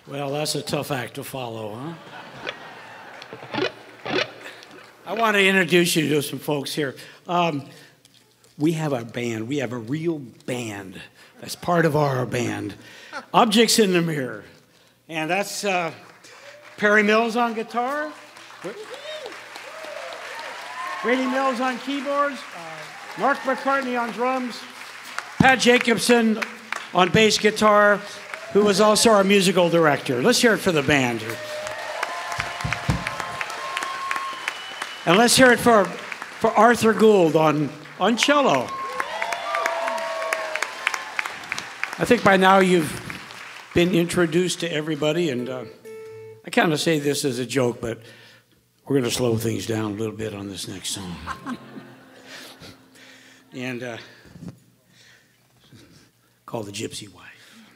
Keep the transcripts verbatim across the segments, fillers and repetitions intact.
Well, that's a tough act to follow, huh? I want to introduce you to some folks here. Um, we have a band. We have a real band. That's part of our band. Objects in the Mirror. And that's uh, Perry Mills on guitar. Brady Mills on keyboards. Mark McCartney on drums. Pat Jacobson on bass guitar, who was also our musical director. Let's hear it for the band. And let's hear it for, for Arthur Gould on, on cello. I think by now you've been introduced to everybody, and uh, I kind of say this as a joke, but we're going to slow things down a little bit on this next song. and uh, called The Gypsy Wife.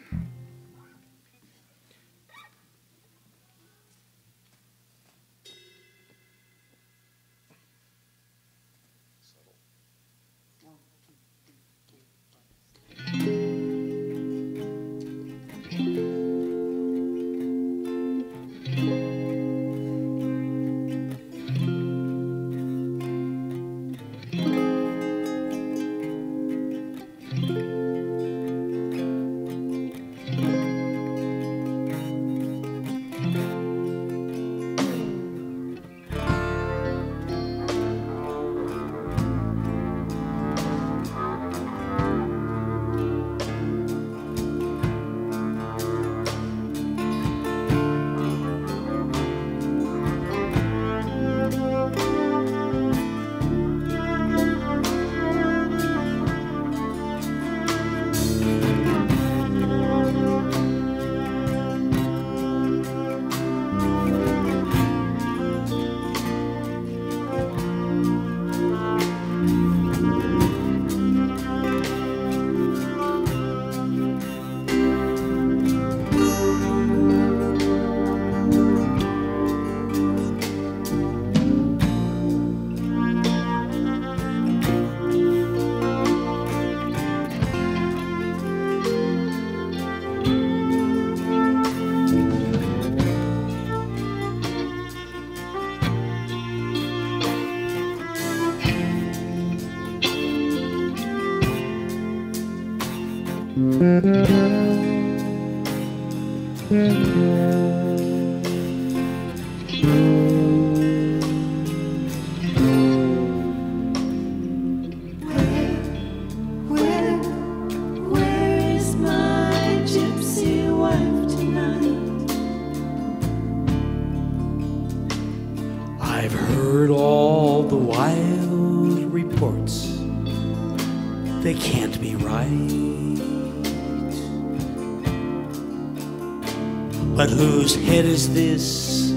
But whose head is this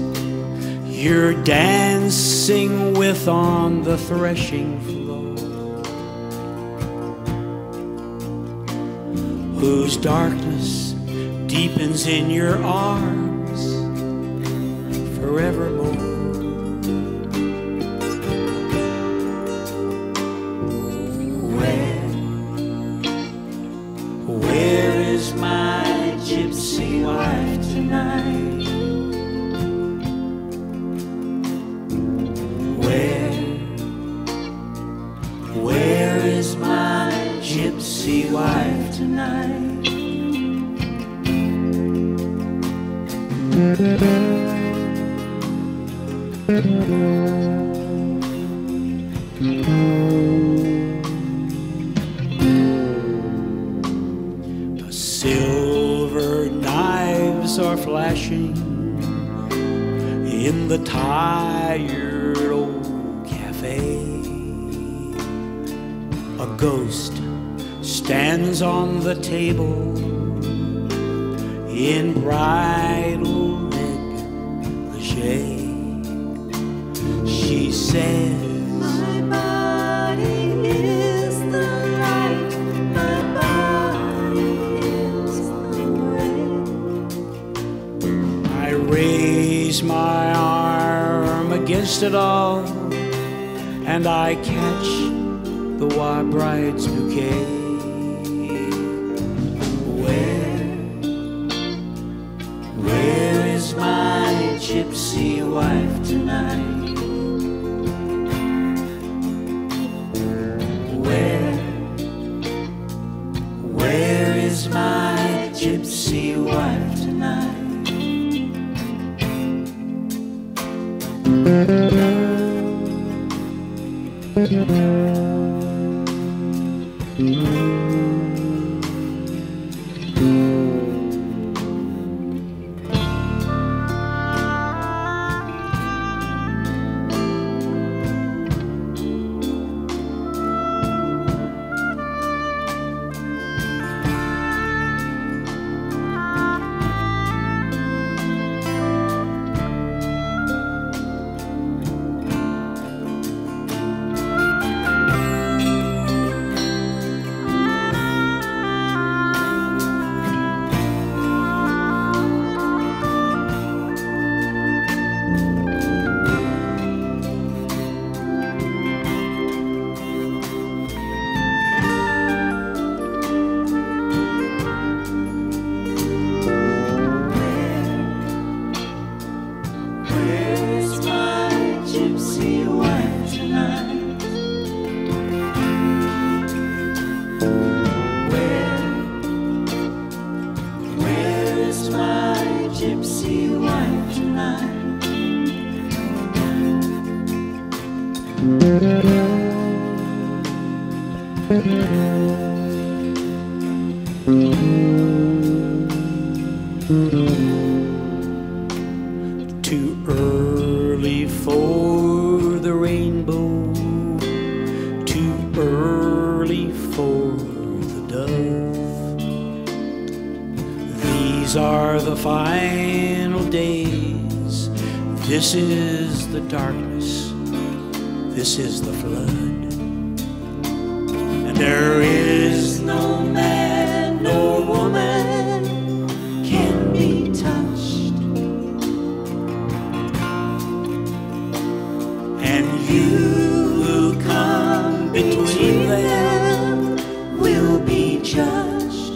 you're dancing with on the threshing floor? Whose darkness deepens in your arms forevermore? Where, where is my gypsy wife tonight? Where, where is my gypsy wife tonight? The silver knives are flashing in the tired old cafe. A ghost stands on the table in bridal negligee. She says, my body is the light, my body is the way. I raise my arm against it all, and I catch the white bride's bouquet. Where, Where is my gypsy wife tonight? Where, where is my gypsy wife tonight? Too early for the rainbow, too early for the dove. These are the final days. This is the darkness, this is the flood. And there is no man nor woman can be touched. And you who come between them will be judged.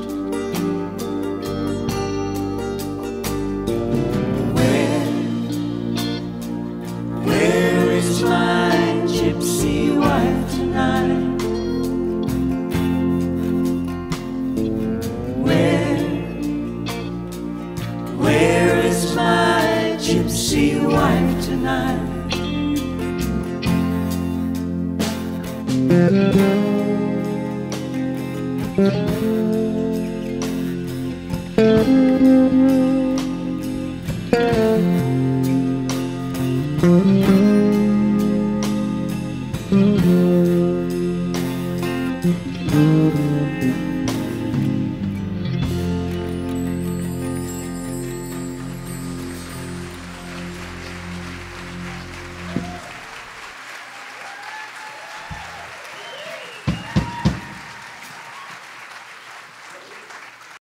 Where, where is my gypsy wife tonight? Gypsy wife tonight. Thank you.